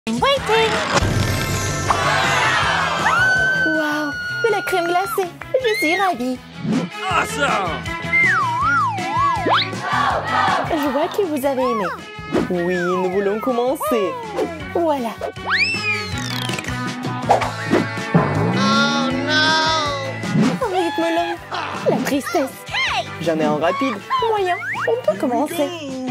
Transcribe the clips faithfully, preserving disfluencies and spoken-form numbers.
Waiting. Waouh, de la crème glacée. Je suis ravie. Awesome! Je vois que vous avez aimé. Oui, nous voulons commencer. Voilà. Oh no! Un rythme lent. La tristesse. J'en ai un rapide. Moyen. On peut commencer.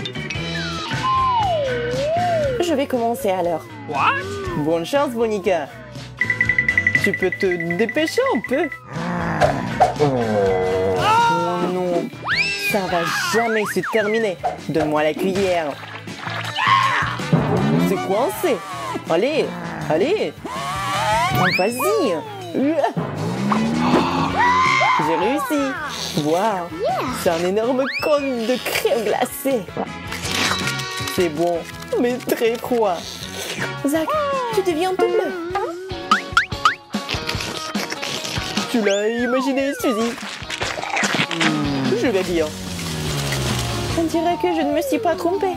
Je vais commencer alors. What? Bonne chance, Monica. Tu peux te dépêcher un peu? Oh non. Ça va jamais se terminer. Donne-moi la cuillère. C'est coincé. Allez, allez. Oh, vas-y. J'ai réussi. Waouh. C'est un énorme cône de crème glacée. C'est bon, mais très froid. Zach, tu deviens tout bleu. Tu l'as imaginé, Suzy? Je vais bien. On dirait que je ne me suis pas trompée.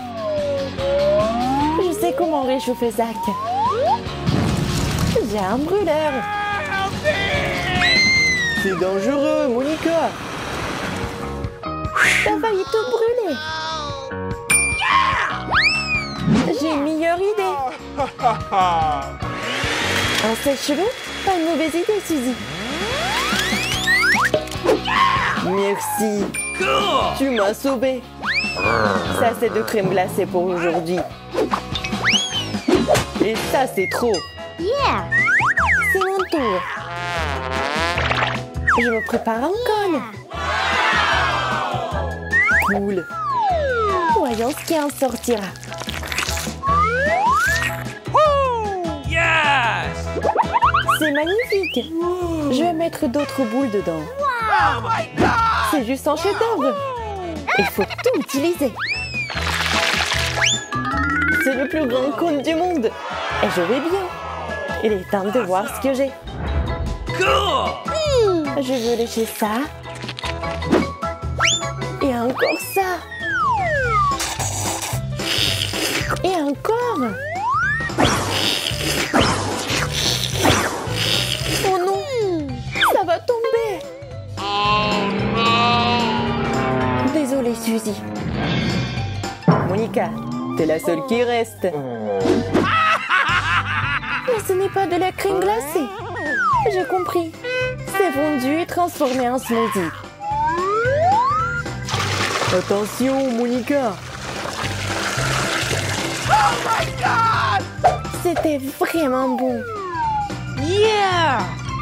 Je sais comment réchauffer Zach. J'ai un brûleur. C'est dangereux, Monica. T'as failli te brûler. J'ai une meilleure idée. Un sèche-cheveux? Pas une mauvaise idée, Suzy. Merci. Tu m'as sauvé. Ça, c'est de crème glacée pour aujourd'hui. Et ça, c'est trop. Yeah! C'est mon tour. Je me prépare un col. Cool. Voyons ce qui en sortira. Yes! C'est magnifique. Je vais mettre d'autres boules dedans. Oh my God! C'est juste un chef-d'œuvre. Il faut tout utiliser. C'est le plus grand cône du monde. Et je vais bien. Il est temps de voir ce que j'ai. Cool! Je veux lécher ça. Et encore ça. Et encore. Oh non, ça va tomber. Désolée, Suzy. Monica, t'es la seule qui reste. Mais ce n'est pas de la crème glacée. J'ai compris. C'est fondu et transformé en smoothie. Attention, Monica. Oh my God! C'était vraiment bon. Yeah!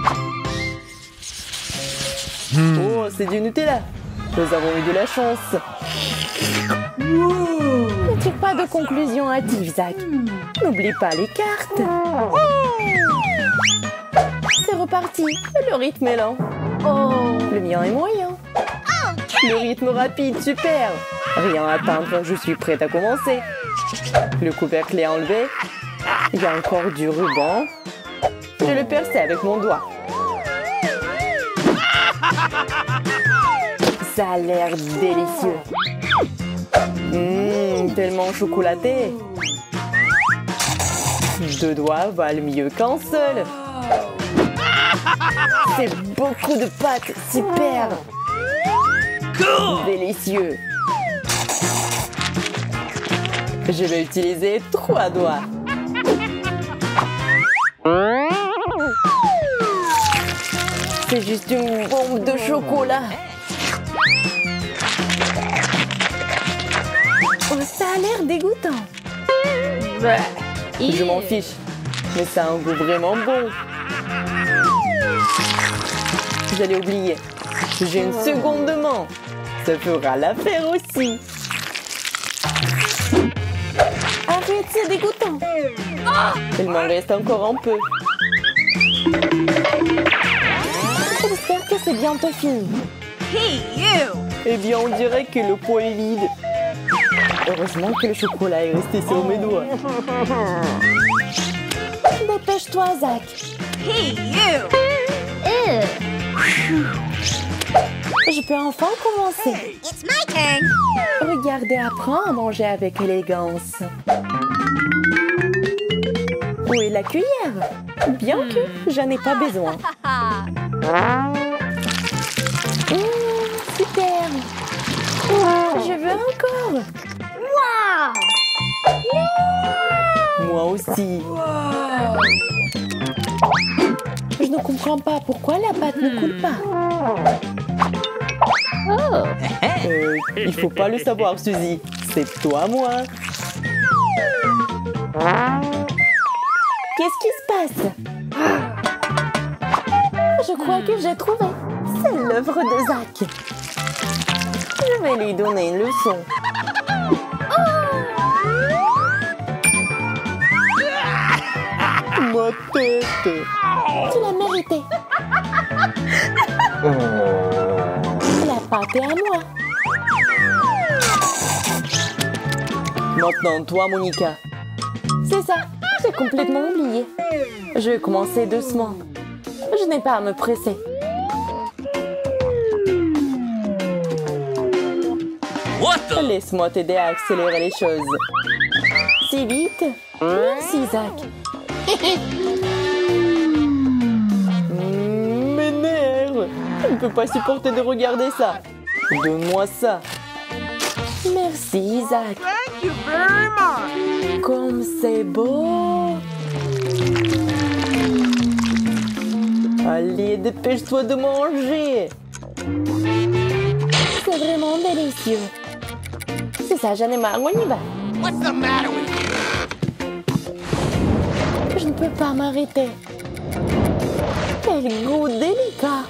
Oh, c'est du Nutella. Nous avons eu de la chance. Ne tire pas de conclusion hâtive, Zach. N'oublie pas les cartes. C'est reparti. Le rythme est lent. Oh! Le mien est moyen. Le rythme rapide, super. Rien à atteindre, je suis prête à commencer. Le couvercle est enlevé. Il y a encore du ruban. Je le perce avec mon doigt. Ça a l'air délicieux. Mmh, tellement chocolaté. Deux doigts valent mieux qu'un seul. C'est beaucoup de pâtes, super. Délicieux. Je vais utiliser trois doigts. C'est juste une bombe de chocolat. Oh, ça a l'air dégoûtant. Je m'en fiche, mais ça a un goût vraiment bon. J'allais oublier. J'ai une seconde main. Ça fera l'affaire aussi. Arrête, c'est dégoûtant. Il m'en reste encore un peu. J'espère que c'est bientôt fini. Hey, you! Eh bien, on dirait que le pot est vide. Heureusement que le chocolat est resté sur mes doigts. Dépêche-toi, Zach. Hey, you! Ew! Je peux enfin commencer. It's my turn! Regardez, apprends à manger avec élégance. Où est la cuillère? Bien que j'en ai pas besoin. Mmh, super! Je veux encore! Wow! Moi aussi! Je ne comprends pas pourquoi la pâte ne coule pas. Oh! Euh, il faut pas le savoir, Suzy. C'est toi, moi. Qu'est-ce qui se passe? Je crois que j'ai trouvé. C'est l'œuvre de Zach. Je vais lui donner une leçon. Ma tête! Tu l'as mérité. La pâte est à moi. Maintenant, toi, Monica. C'est ça. J'ai complètement oublié. Je vais commencer doucement. Je n'ai pas à me presser. What the? Laisse-moi t'aider à accélérer les choses. Si vite. Merci, Zach. Mmh, mes nerfs. Je ne peux pas supporter de regarder ça. Donne-moi ça. Merci, Zach. Thank you very much. Comme c'est beau. Allez, dépêche-toi de manger. C'est vraiment délicieux. C'est ça, j'en ai marre. On y va. What's the matter with you? Je ne peux pas m'arrêter. Quel goût délicat.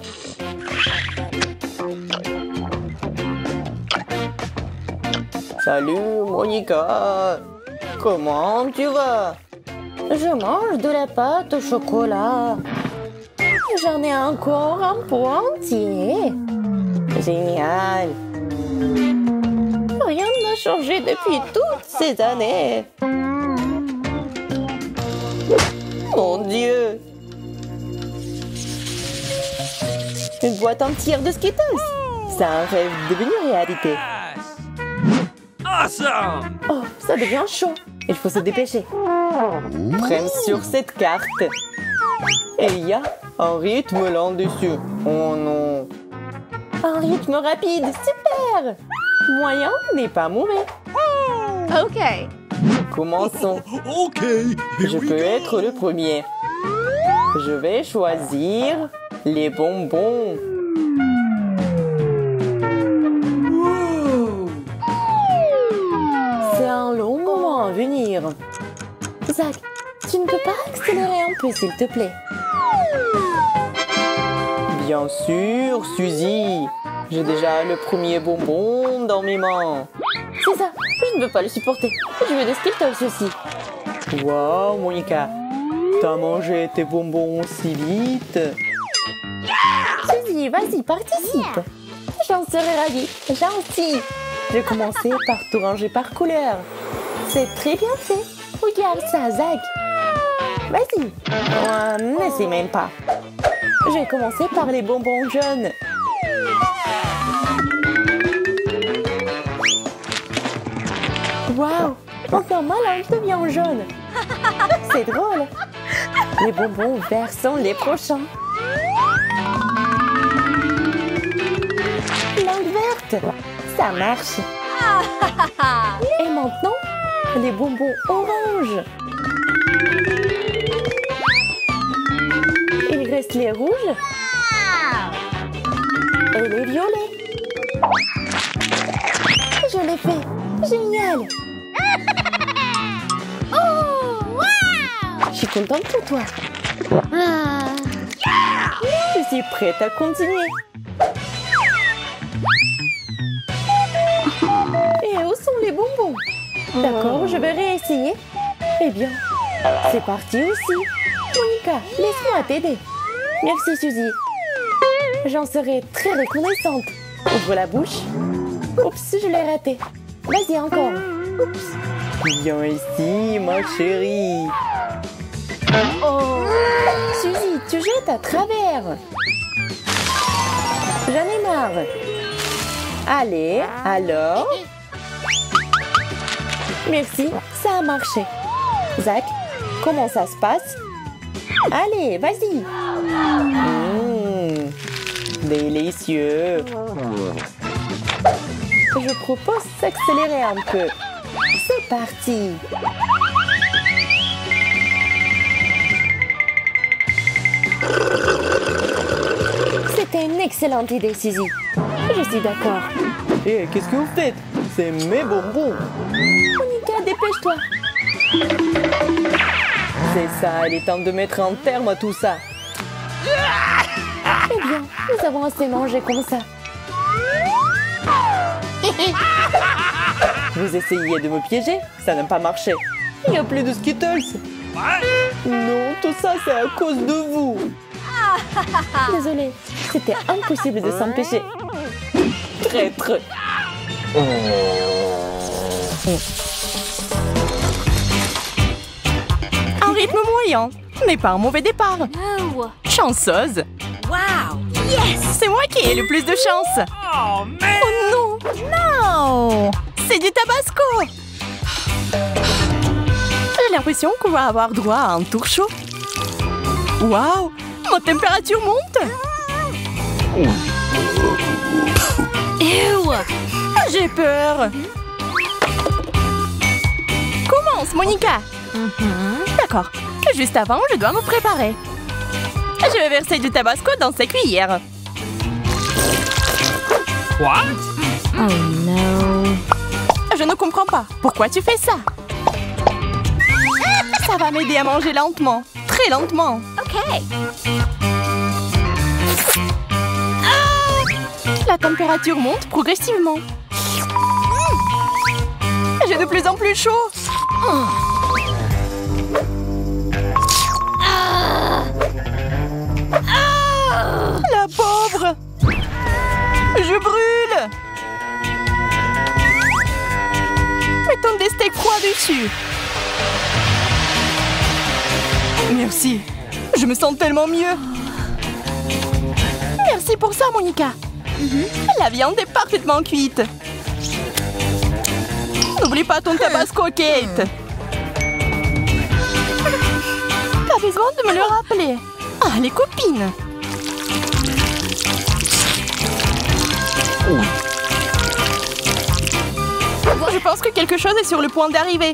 Salut, Monica. Comment tu vas? Je mange de la pâte au chocolat. J'en ai encore un pot entier. Génial. Rien n'a changé depuis toutes ces années. Mon Dieu. Une boîte entière de Skittles. C'est un rêve devenu réalité. Awesome! Oh, ça devient chaud. Il faut se dépêcher. Prenne sur cette carte. Et il y a un rythme là-dessus. Oh non. Un rythme rapide, super. Moyen n'est pas mourir. Okay. Commençons. Okay, here Je we peux go. être le premier. Je vais choisir les bonbons. Whoa. C'est un long moment à venir. Zach, tu ne peux pas accélérer un peu, s'il te plaît? Bien sûr, Suzy. J'ai déjà le premier bonbon dans mes mains. C'est ça, je ne veux pas le supporter. Je veux des Skittles aussi. Wow, Monica. T'as mangé tes bonbons si vite. Suzy, vas-y, participe. J'en serais ravie. Gentil. Je vais commencer par tout ranger par couleur. C'est très bien fait. Regarde ça, Zach. Vas-y. Oh, n'essaie même pas. Je vais commencer par les bonbons jaunes. Waouh, enfin ma langue devient jaune. C'est drôle. Les bonbons verts sont les prochains. Langue verte, ça marche. Et maintenant, les bonbons oranges. Il reste les rouges et les violets. Je l'ai fait. Génial. Oh, wow! Je suis contente pour toi. Je suis prête à continuer. Et où sont les bonbons? D'accord, je vais réessayer. Eh bien, c'est parti aussi. Monica, laisse-moi t'aider. Merci, Suzy. J'en serai très reconnaissante. Ouvre la bouche. Oups, je l'ai raté. Vas-y, encore. Oups. Viens ici, ma chérie. Oh! Suzy, tu jettes à travers. J'en ai marre. Allez, alors. Merci, ça a marché. Zach, comment ça se passe? Allez, vas-y. Mmh, délicieux. Je propose d'accélérer un peu. C'est parti. C'était une excellente idée, Suzy. Je suis d'accord. Hé, qu'est-ce que vous faites? C'est mes bonbons. Monica, dépêche-toi. C'est ça, il est temps de mettre un terme à tout ça. Eh bien, nous avons assez mangé comme ça. Vous essayez de me piéger? Ça n'a pas marché. Il n'y a plus de Skittles. Non, tout ça, c'est à cause de vous. Désolée, c'était impossible de s'empêcher. Traître. Un rythme moyen, mais pas un mauvais départ. No. Chanceuse. Wow. Yes. C'est moi qui ai le plus de chance. Oh, man! Oh non, non. C'est du tabasco. J'ai l'impression qu'on va avoir droit à un tour chaud. Waouh, ma température monte. Ew. J'ai peur. Commence, Monica. D'accord. Juste avant, je dois me préparer. Je vais verser du tabasco dans ces cuillères. What? Oh no. Je ne comprends pas. Pourquoi tu fais ça? Ça va m'aider à manger lentement. Très lentement. Okay. La température monte progressivement. J'ai de plus en plus chaud. La pauvre. Je brûle. Mettons des steaks froids dessus. Merci. Je me sens tellement mieux. Merci pour ça, Monica. La viande est parfaitement cuite. N'oublie pas ton tabasco, Kate. T'as besoin de me le rappeler. Ah, les copines. Je pense que quelque chose est sur le point d'arriver.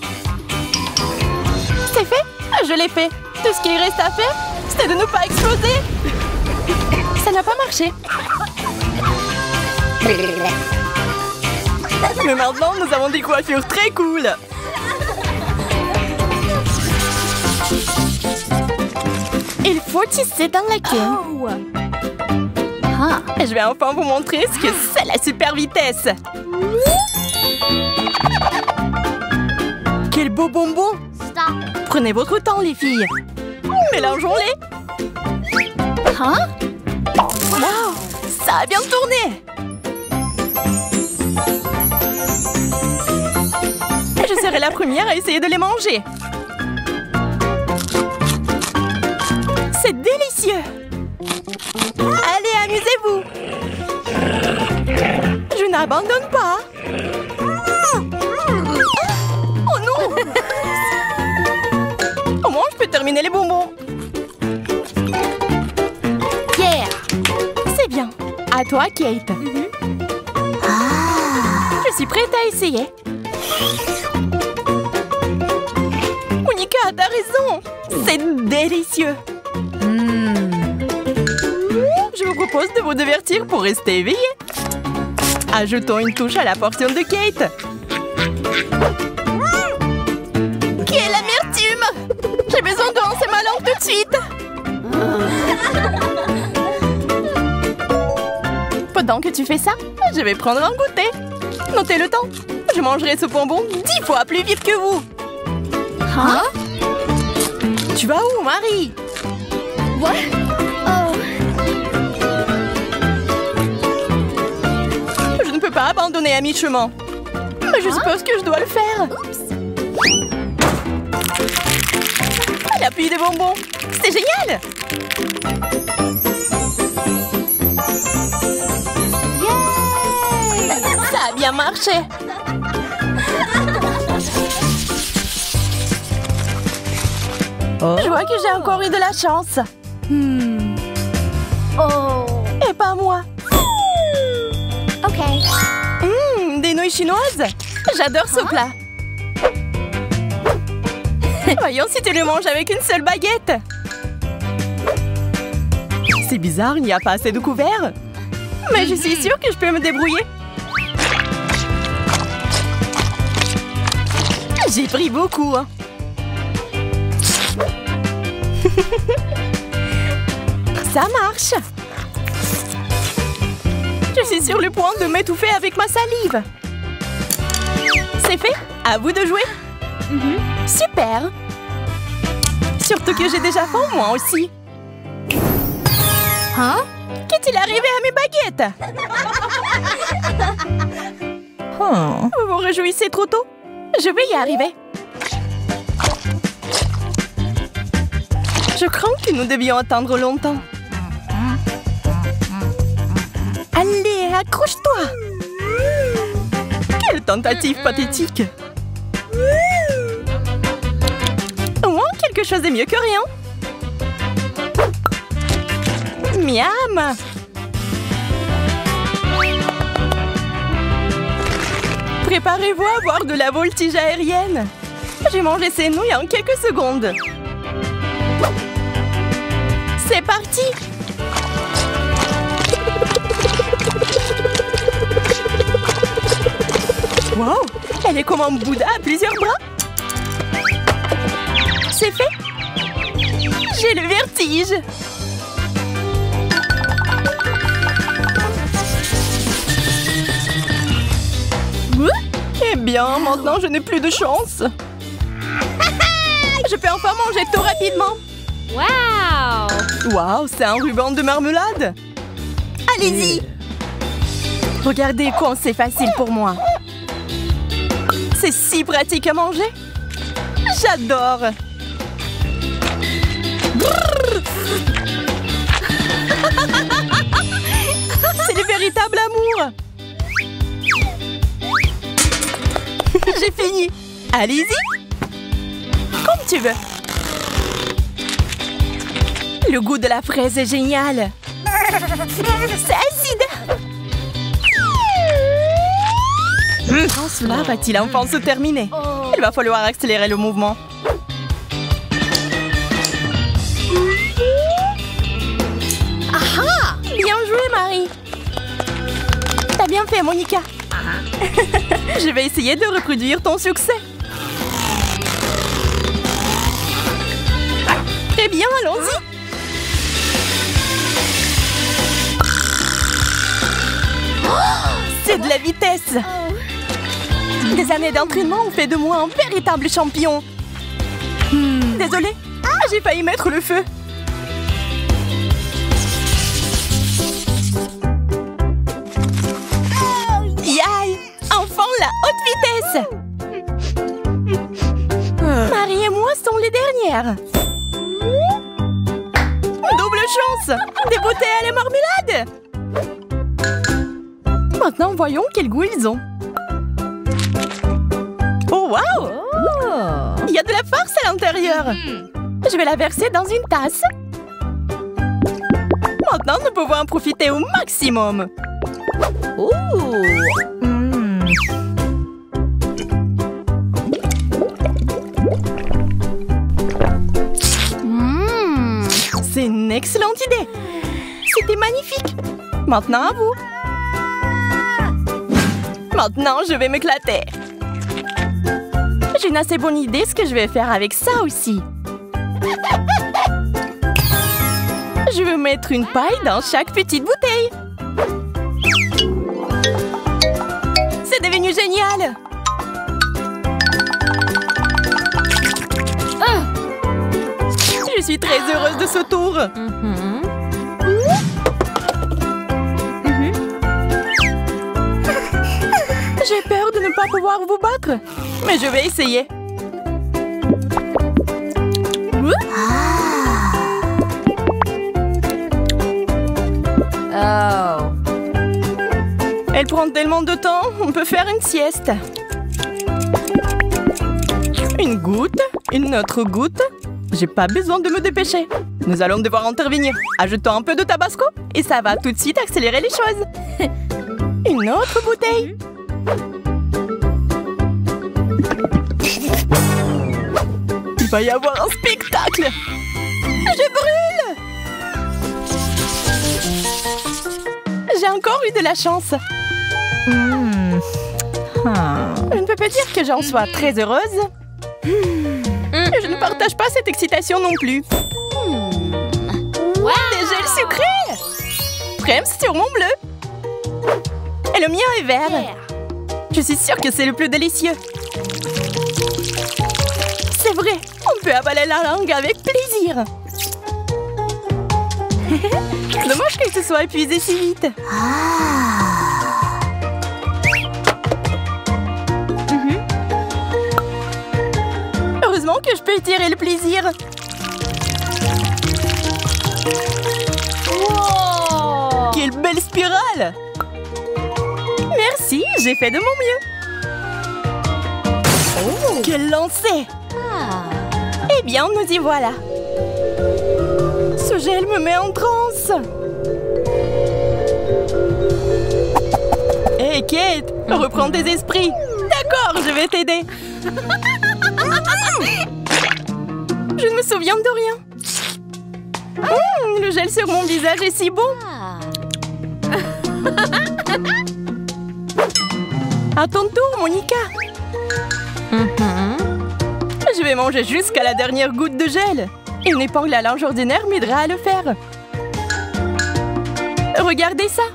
C'est fait? Je l'ai fait. Tout ce qu'il reste à faire, c'était de ne pas exploser. Ça n'a pas marché. Mais maintenant, nous avons des coiffures très cool. Il faut tisser dans la queue. Oh. Huh. Je vais enfin vous montrer ce que c'est la super vitesse. Quel beau bonbon. Stop. Prenez votre temps, les filles. Mélangeons-les. Huh? Wow, ça a bien tourné. Je serai la première à essayer de les manger. C'est délicieux. Allez, amusez-vous. Je n'abandonne pas. Oh non. Au moins, je peux terminer les bonbons. Yeah. C'est bien. À toi, Kate. Je suis prête à essayer. Monica, t'as raison. C'est délicieux. Je vous propose de vous divertir pour rester éveillé. Ajoutons une touche à la portion de Kate. Quelle amertume! J'ai besoin de lancer ma langue tout de suite. Pendant que tu fais ça, je vais prendre un goûter. Notez le temps. Je mangerai ce bonbon dix fois plus vite que vous. Huh? Tu vas où, Marie? What? Oh. Je ne peux pas abandonner à mi-chemin. Mais je suppose que je dois le faire. Oups. La pluie des bonbons. C'est génial. Ça a bien marché. Je vois que j'ai encore eu de la chance. Hmm. Oh. Et pas moi. Ok. Mmh, des nouilles chinoises. J'adore ce plat. Voyons si tu le manges avec une seule baguette. C'est bizarre, il n'y a pas assez de couverts. Mais je suis sûre que je peux me débrouiller. J'ai pris beaucoup. Hein. Ça marche. Je suis sur le point de m'étouffer avec ma salive. C'est fait. À vous de jouer. Mm-hmm. Super. Surtout que j'ai déjà faim, moi aussi. Hein? Qu'est-il arrivé à mes baguettes? Oh. Vous vous réjouissez trop tôt? Je vais y arriver. Je crains que nous devions attendre longtemps. Allez, accroche-toi! Quelle tentative pathétique! Au moins, quelque chose est mieux que rien. Miam! Préparez-vous à voir de la voltige aérienne. J'ai mangé ces nouilles en quelques secondes. C'est parti! Wow! Elle est comme un Bouddha à plusieurs bras. C'est fait! J'ai le vertige! Eh bien, maintenant je n'ai plus de chance. Je peux enfin manger tout rapidement. Wow! Waouh, c'est un ruban de marmelade. Allez-y! Regardez comme c'est facile pour moi. C'est si pratique à manger. J'adore. C'est le véritable amour. J'ai fini. Allez-y. Comme tu veux. Le goût de la fraise est génial. C'est acide. Quand cela va-t-il enfin se terminer? Il va falloir accélérer le mouvement. Aha! Bien joué, Marie. T'as bien fait, Monica. Je vais essayer de reproduire ton succès. Très bien, allons-y. C'est de la vitesse. Des années d'entraînement ont fait de moi un véritable champion. Hmm. Désolée, j'ai failli mettre le feu. Yaï, enfin la haute vitesse. Marie et moi sont les dernières. Double chance. Des bouteilles à la marmelade. Maintenant, voyons quel goût ils ont. Oh, waouh! Il y a de la farce à l'intérieur. Je vais la verser dans une tasse. Maintenant, nous pouvons en profiter au maximum. Oh! Mm. Mm. C'est une excellente idée. C'était magnifique. Maintenant, à vous. Maintenant, je vais m'éclater. J'ai une assez bonne idée ce que je vais faire avec ça aussi. Je vais mettre une paille dans chaque petite bouteille. C'est devenu génial. Oh. Je suis très heureuse de ce tour. Mm-hmm. J'ai peur de ne pas pouvoir vous battre, mais je vais essayer. Oh. Elle prend tellement de temps, on peut faire une sieste. Une goutte, une autre goutte. J'ai pas besoin de me dépêcher. Nous allons devoir intervenir. Ajoutons un peu de tabasco et ça va tout de suite accélérer les choses. Une autre bouteille. Il va y avoir un spectacle. Je brûle. J'ai encore eu de la chance. Mmh. Ah. Je ne peux pas dire que j'en sois très heureuse. Je ne partage pas cette excitation non plus. Wow. Des gels sucrés! Crème sur mon bleu. Et le mien est vert. Yeah. Je suis sûre que c'est le plus délicieux. C'est vrai, on peut avaler la langue avec plaisir. Dommage qu'elle se soit épuisée si vite. Mm-hmm. Heureusement que je peux tirer le plaisir. Wow. Quelle belle spirale! Merci, j'ai fait de mon mieux. Oh. Quel lancer! Ah. Eh bien, nous y voilà. Ce gel me met en transe. Hé, hey, Kate, reprends tes esprits. D'accord, je vais t'aider. Je ne me souviens de rien. Mmh, le gel sur mon visage est si bon. Ah. À ton tour, Monica. Mm-hmm. Je vais manger jusqu'à la dernière goutte de gel. Une épingle à linge ordinaire m'aidera à le faire. Regardez ça.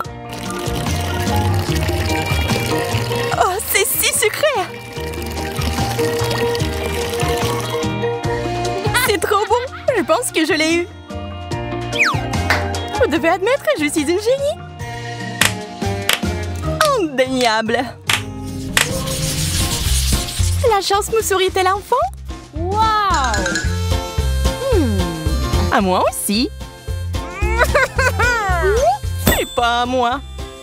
Oh, c'est si sucré. C'est trop bon. Je pense que je l'ai eu. Vous devez admettre que je suis une génie. Indéniable. La chance me sourit-elle enfin? Wow. À moi aussi. Et pas à moi.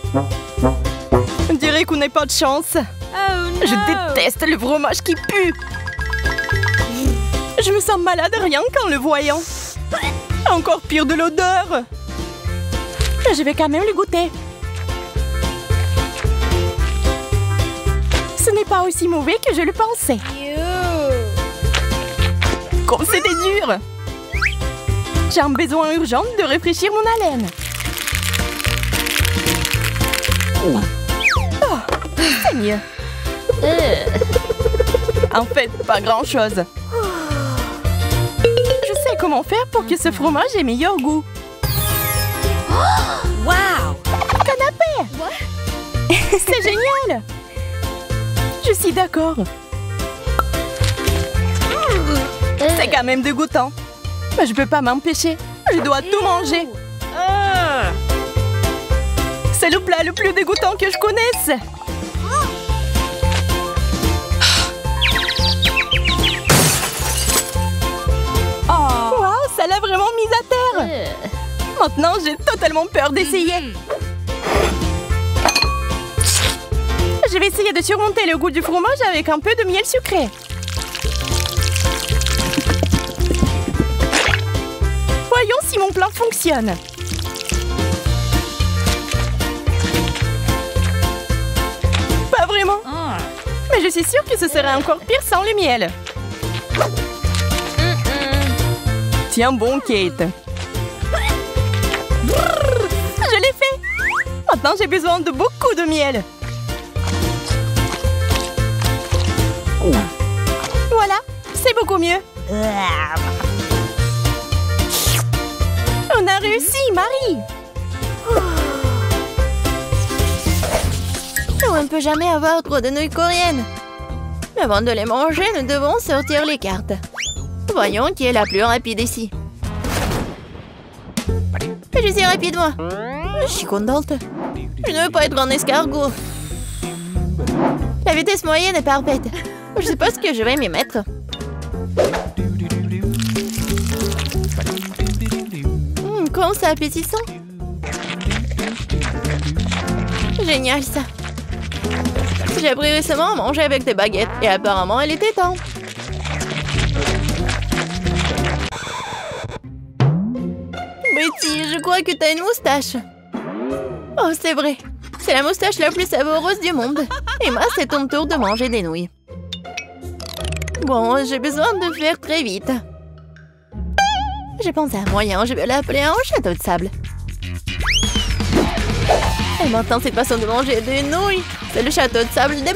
On dirait qu'on n'a pas de chance. Oh no. Je déteste le fromage qui pue. Je me sens malade rien qu'en le voyant. Encore pire de l'odeur. Je vais quand même le goûter. Ce n'est pas aussi mauvais que je le pensais. You. Comme c'était dur. J'ai un besoin urgent de rafraîchir mon haleine. Oh, c'est mieux. En fait, pas grand-chose. Je sais comment faire pour que ce fromage ait meilleur goût. Wow. Canapé. C'est génial. Je suis d'accord. C'est quand même dégoûtant. Mais je peux pas m'empêcher. Je dois tout manger. C'est le plat le plus dégoûtant que je connaisse. Oh. Wow, ça l'a vraiment mise à terre. Maintenant, j'ai totalement peur d'essayer. Je vais essayer de surmonter le goût du fromage avec un peu de miel sucré. Voyons si mon plan fonctionne. Pas vraiment. Ah. Mais je suis sûre que ce serait encore pire sans le miel. Tiens bon, Kate. Je l'ai fait. Maintenant, j'ai besoin de beaucoup de miel. Voilà, c'est beaucoup mieux. On a réussi, Marie. On ne peut jamais avoir trop de nouilles coréennes. Avant de les manger, nous devons sortir les cartes. Voyons qui est la plus rapide ici. Je suis rapide, moi. Je suis contente. Je ne veux pas être un escargot. La vitesse moyenne est parfaite. Je sais pas ce que je vais m'y mettre. Mmh, comment c'est appétissant. Génial, ça. J'ai appris récemment à manger avec des baguettes et apparemment, elle était temps. filles, je crois que t'as une moustache. Oh, c'est vrai. C'est la moustache la plus savoureuse du monde. Emma, c'est ton tour de manger des nouilles. Bon, j'ai besoin de faire très vite. J'ai pensé à un moyen, je vais l'appeler un château de sable. Et maintenant, cette façon de manger des nouilles, c'est le château de sable d'Emma.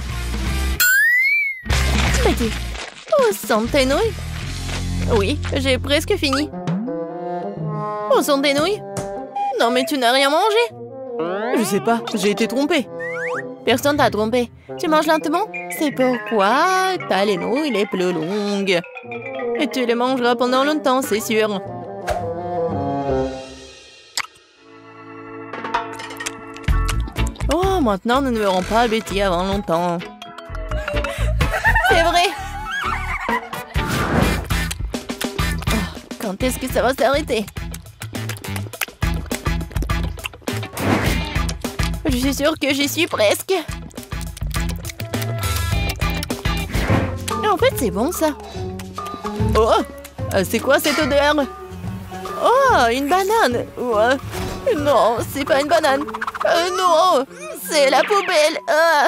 Petit, où sont tes nouilles? Oui, j'ai presque fini. Où sont tes nouilles? Non, mais tu n'as rien mangé. Je sais pas, j'ai été trompée. Personne t'a trompé. Tu manges lentement? C'est pourquoi t'as les nouilles les plus longues. Et tu les mangeras pendant longtemps, c'est sûr. Oh, maintenant nous ne verrons pas Betty avant longtemps. C'est vrai. Oh, quand est-ce que ça va s'arrêter? Je suis sûre que j'y suis presque. En fait, c'est bon, ça. Oh, c'est quoi cette odeur? Oh, une banane. Ouais. Non, c'est pas une banane. Euh, non, c'est la poubelle. Ah.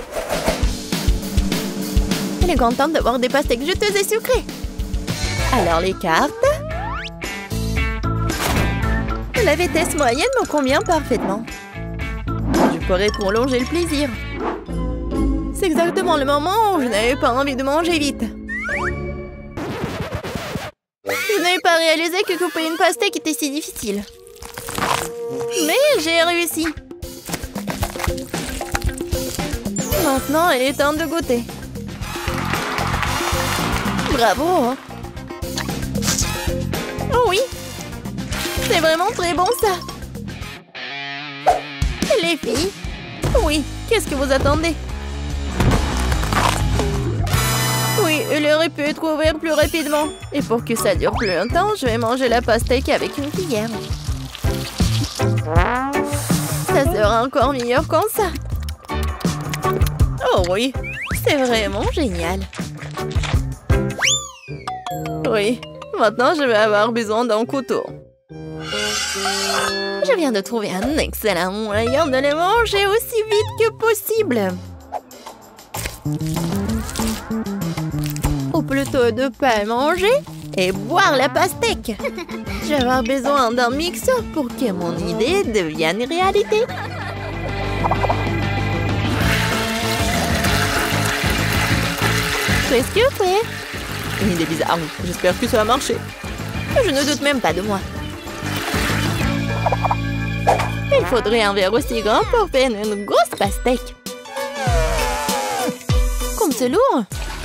Elle est contente d'avoir des pastèques juteuses et sucrées. Alors, les cartes. La vitesse moyenne me convient parfaitement. Je pourrais prolonger le plaisir. C'est exactement le moment où je n'avais pas envie de manger vite. Je n'avais pas réalisé que couper une pastèque était si difficile. Mais j'ai réussi. Maintenant, il est temps de goûter. Bravo! Oh oui! C'est vraiment très bon, ça! Les filles? Oui, qu'est-ce que vous attendez? Oui, il aurait pu être ouvert plus rapidement. Et pour que ça dure plus longtemps, je vais manger la pastèque avec une cuillère. Ça sera encore meilleur comme ça. Oh oui, c'est vraiment génial. Oui, maintenant je vais avoir besoin d'un couteau. Je viens de trouver un excellent moyen de les manger aussi vite que possible. Ou plutôt de pas manger et boire la pastèque. Je vais avoir besoin d'un mixeur pour que mon idée devienne réalité. Presque prêt. Une idée bizarre. J'espère que ça va marcher. Je ne doute même pas de moi. Il faudrait un verre aussi grand pour faire une grosse pastèque. Comme c'est lourd.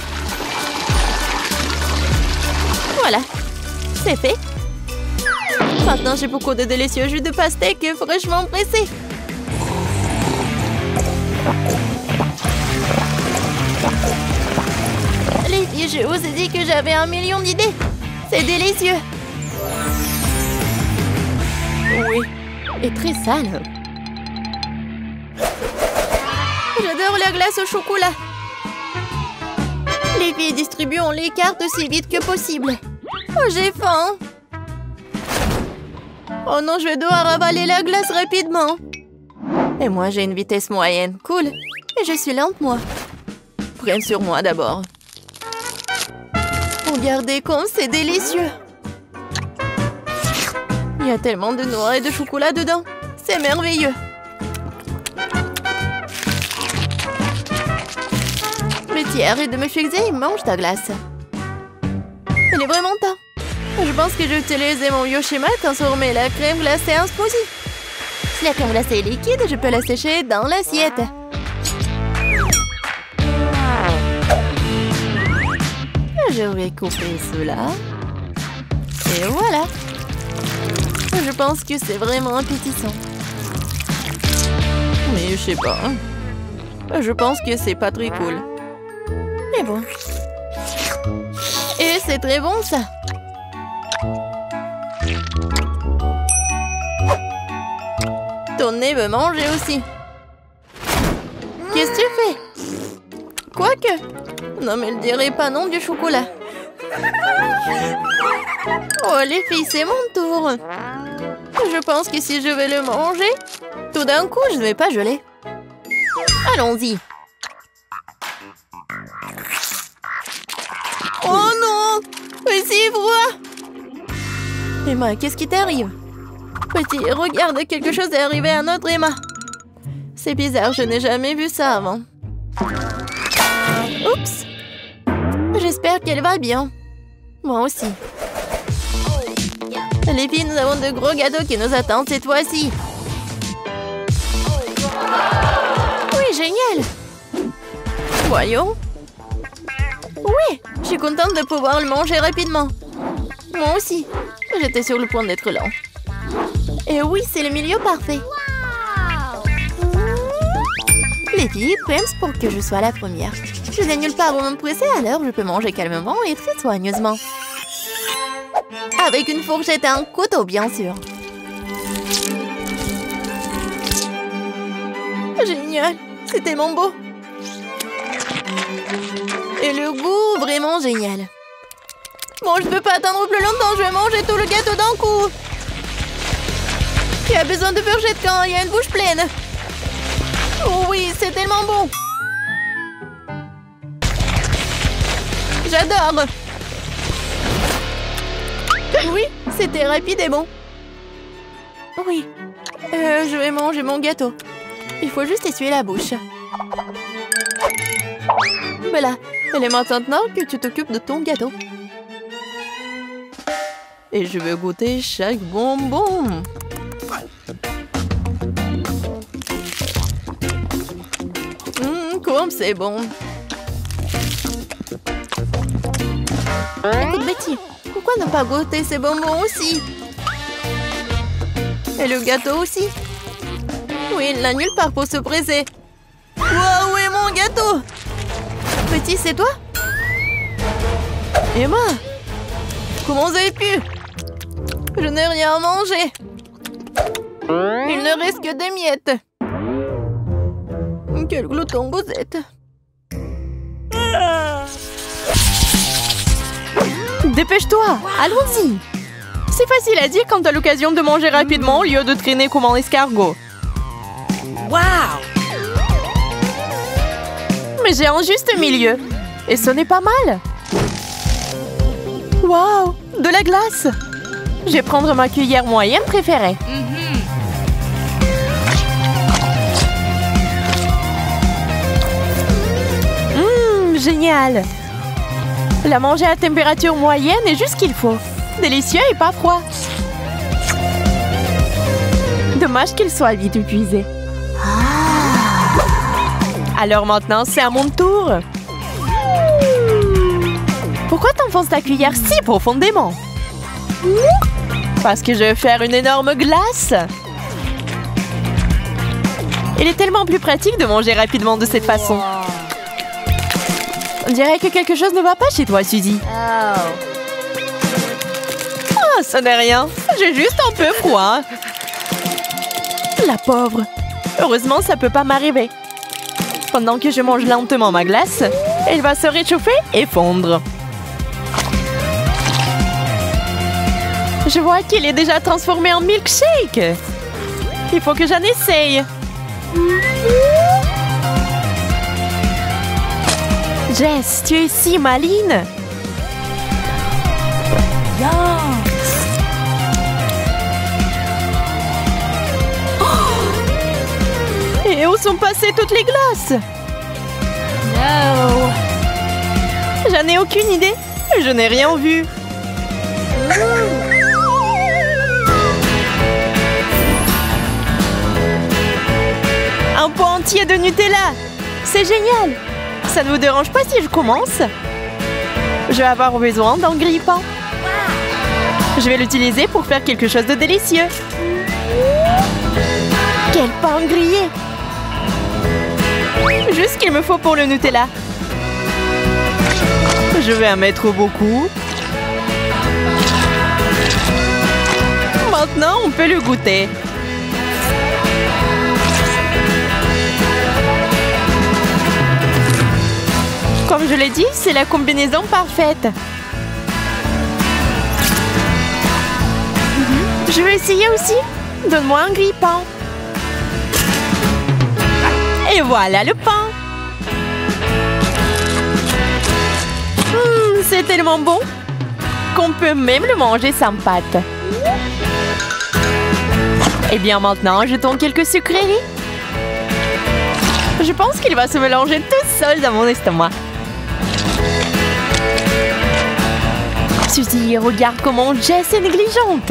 Voilà, c'est fait. Maintenant, j'ai beaucoup de délicieux jus de pastèque fraîchement pressés. Les filles, je vous ai dit que j'avais un million d'idées. C'est délicieux. Oui, et très sale. J'adore la glace au chocolat. Les filles, distribuons les cartes aussi vite que possible. Oh, j'ai faim. Oh non, je vais devoir avaler la glace rapidement. Et moi, j'ai une vitesse moyenne. Cool. Et je suis lente, moi. Prenne sur moi d'abord. Regardez comme c'est délicieux. Il y a tellement de noix et de chocolat dedans. C'est merveilleux. Betty, arrête de me fixer et mange ta glace. Il est vraiment temps. Je pense que j'ai utilisé mon vieux schéma et transformé la crème glacée en smoothie. Si la crème glacée est liquide, je peux la sécher dans l'assiette. Je vais couper cela. Et voilà. Je pense que c'est vraiment appétissant. Mais je sais pas. Je pense que c'est pas très cool. Mais bon. Et c'est très bon, ça. Ton nez veut manger aussi. Qu'est-ce que tu fais? Quoique. Non, mais ne dirai pas non du chocolat. Oh, les filles, c'est mon tour. Je pense que si je vais le manger, tout d'un coup, je ne vais pas geler. Allons-y. Oh non! Mais c'est froid! Emma, qu'est-ce qui t'arrive? Petit, regarde, quelque chose est arrivé à notre Emma. C'est bizarre, je n'ai jamais vu ça avant. Oups! J'espère qu'elle va bien. Moi aussi. Les filles, nous avons de gros gâteaux qui nous attendent cette fois-ci. Oui, génial! Voyons. Oui, je suis contente de pouvoir le manger rapidement. Moi aussi. J'étais sur le point d'être lent. Et oui, c'est le milieu parfait. Les filles pressent pour que je sois la première. Je n'ai nulle part où me presser, alors je peux manger calmement et très soigneusement. Avec une fourchette et un couteau, bien sûr. Génial, c'est tellement beau. Et le goût, vraiment génial. Bon, je peux pas attendre plus longtemps, je vais manger tout le gâteau d'un coup. Qui a besoin de fourchette quand il y a une bouche pleine? Oh oui, c'est tellement bon. J'adore. Oui, c'était rapide et bon. Oui, euh, je vais manger mon gâteau. Il faut juste essuyer la bouche. Voilà, elle est maintenant que tu t'occupes de ton gâteau. Et je vais goûter chaque bonbon. Mmh, comme c'est bon. Écoute Betty, pourquoi ne pas goûter ces bonbons aussi? Et le gâteau aussi? Oui, il n'a nulle part pour se presser. Wow, où est mon gâteau? Betty, c'est toi? Emma? Comment vous avez pu? Je n'ai rien à manger. Il ne reste que des miettes. Quel glouton vous êtes. Dépêche-toi, allons-y. C'est facile à dire quand t'as l'occasion de manger rapidement au lieu de traîner comme un escargot. Wow! Mais j'ai un juste milieu. Et ce n'est pas mal. Waouh, de la glace. Je vais prendre ma cuillère moyenne préférée. Mmh, génial. La manger à température moyenne est juste ce qu'il faut. Délicieux et pas froid. Dommage qu'il soit vite épuisé. Alors maintenant, c'est à mon tour. Pourquoi t'enfonces ta cuillère si profondément? Parce que je vais faire une énorme glace. Il est tellement plus pratique de manger rapidement de cette façon. On dirait que quelque chose ne va pas chez toi, Suzy. Oh, ça n'est rien. J'ai juste un peu froid. La pauvre. Heureusement, ça peut pas m'arriver. Pendant que je mange lentement ma glace, elle va se réchauffer et fondre. Je vois qu'il est déjà transformé en milkshake. Il faut que j'en essaye. Jess, tu es si maline. Oh! Et où sont passées toutes les glaces? No. J'en ai aucune idée. Je n'ai rien vu. Un pot entier de Nutella. C'est génial. Ça ne vous dérange pas si je commence? Je vais avoir besoin d'un grille-pain. Je vais l'utiliser pour faire quelque chose de délicieux. Quel pain grillé! Juste ce qu'il me faut pour le Nutella. Je vais en mettre beaucoup. Maintenant, on peut le goûter. Comme je l'ai dit, c'est la combinaison parfaite. Je vais essayer aussi. Donne-moi un grille-pain. Et voilà le pain. Mmh, c'est tellement bon qu'on peut même le manger sans pâte. Et bien maintenant, jetons quelques sucreries. Je pense qu'il va se mélanger tout seul dans mon estomac. Suzy, regarde comment Jess est négligente.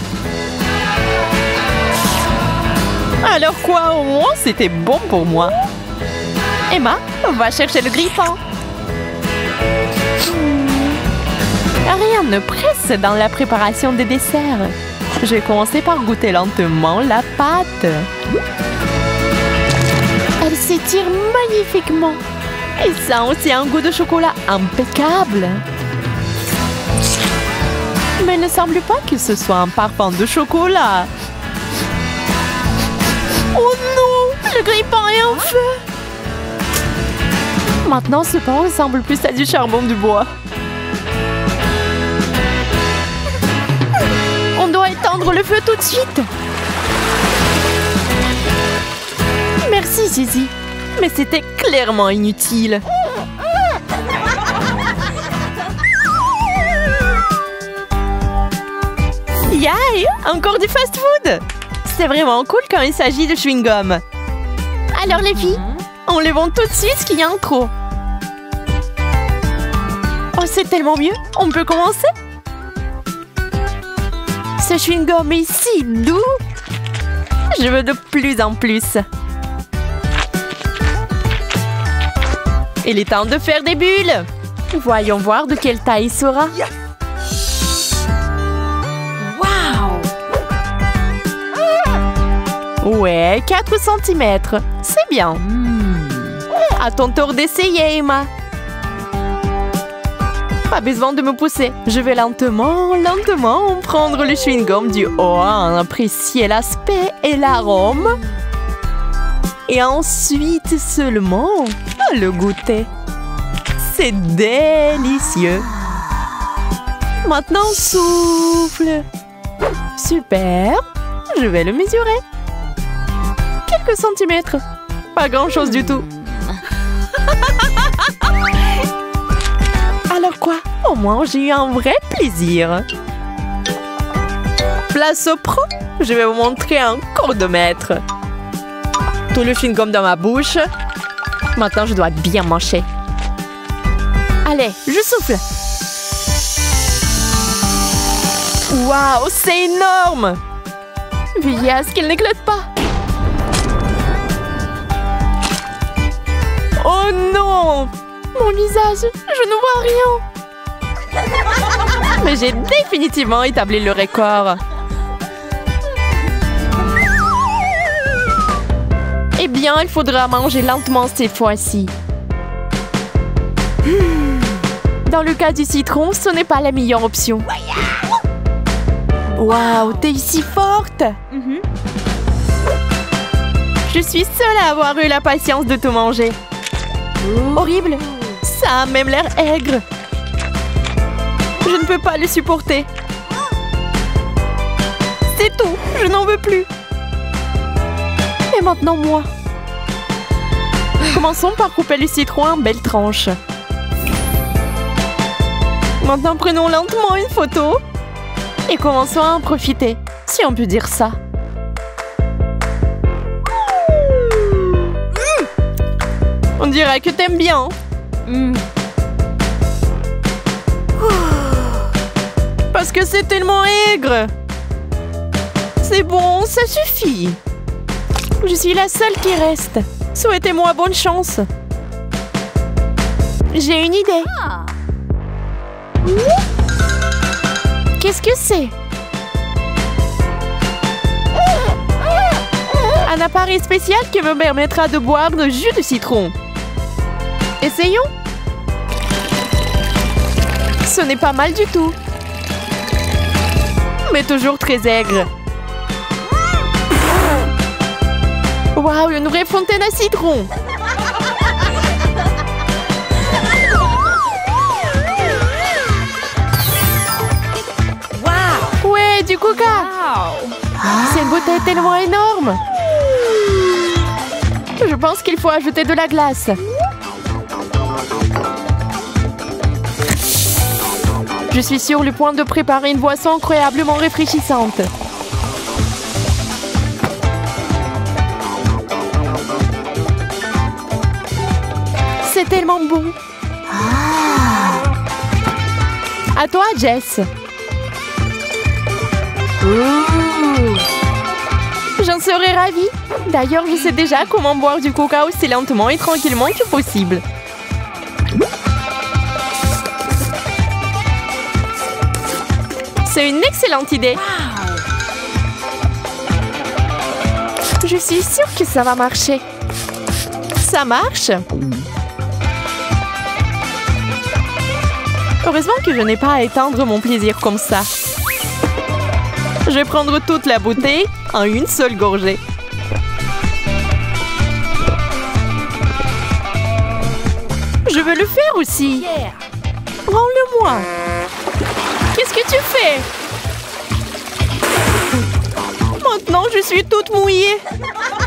Alors quoi, au moins c'était bon pour moi. Emma, va chercher le grille-pain. Rien ne presse dans la préparation des desserts. Je vais commencer par goûter lentement la pâte. Elle s'étire magnifiquement. Et ça a aussi un goût de chocolat impeccable. Mais il ne semble pas que ce soit un parfum de chocolat. Oh non, le grille-pain est en feu. Maintenant, ce pain ressemble plus à du charbon du bois. On doit éteindre le feu tout de suite. Merci, Zizi. Mais c'était clairement inutile. Yay! Encore du fast-food! C'est vraiment cool quand il s'agit de chewing-gum. Alors les filles, enlevons tout de suite ce qu'il y a en trop. Oh, c'est tellement mieux. On peut commencer? Ce chewing-gum est si doux. Je veux de plus en plus. Il est temps de faire des bulles. Voyons voir de quelle taille il sera. Ouais, quatre centimètres. C'est bien. Mmh. À ton tour d'essayer, Emma. Pas besoin de me pousser. Je vais lentement, lentement prendre le chewing-gum du haut, en apprécier l'aspect et l'arôme. Et ensuite seulement le goûter. C'est délicieux. Maintenant, souffle. Super. Je vais le mesurer. Quelques centimètres. Pas grand-chose du tout. Alors quoi? Au moins, j'ai eu un vrai plaisir. Place au pro. Je vais vous montrer un cours de maître. Tout le chewing-gum dans ma bouche. Maintenant, je dois bien mâcher. Allez, je souffle. Waouh, c'est énorme! Veillez à ce qu'il n'éclate pas. Oh non! Mon visage, je ne vois rien. Mais j'ai définitivement établi le record. Eh bien, il faudra manger lentement cette fois-ci. Dans le cas du citron, ce n'est pas la meilleure option. Waouh, t'es si forte! Mm-hmm. Je suis seule à avoir eu la patience de tout manger. Ooh. Horrible! Ça a même l'air aigre. Je ne peux pas le supporter. C'est tout, je n'en veux plus. Et maintenant, moi. Commençons par couper le citron en belles tranches. Maintenant, prenons lentement une photo. Et commençons à en profiter, si on peut dire ça. Mmh. On dirait que t'aimes bien. Mmh. Parce que c'est tellement aigre. C'est bon, ça suffit. Je suis la seule qui reste. Souhaitez-moi bonne chance. J'ai une idée. Qu'est-ce que c'est? Un appareil spécial qui me permettra de boire le jus de citron. Essayons. Ce n'est pas mal du tout. Mais toujours très aigre. Waouh, une vraie fontaine à citron. Ouais, du coca. C'est une bouteille tellement énorme. Je pense qu'il faut ajouter de la glace. Je suis sur le point de préparer une boisson incroyablement rafraîchissante. C'est tellement bon. À toi, Jess. J'en serais ravie. D'ailleurs, je sais déjà comment boire du coca aussi lentement et tranquillement que possible. C'est une excellente idée. Je suis sûre que ça va marcher. Ça marche. Heureusement que je n'ai pas à étendre mon plaisir comme ça. Je vais prendre toute la bouteille en une seule gorgée. Je veux le faire aussi. Rends-le-moi. Qu'est-ce que tu fais? Maintenant, je suis toute mouillée.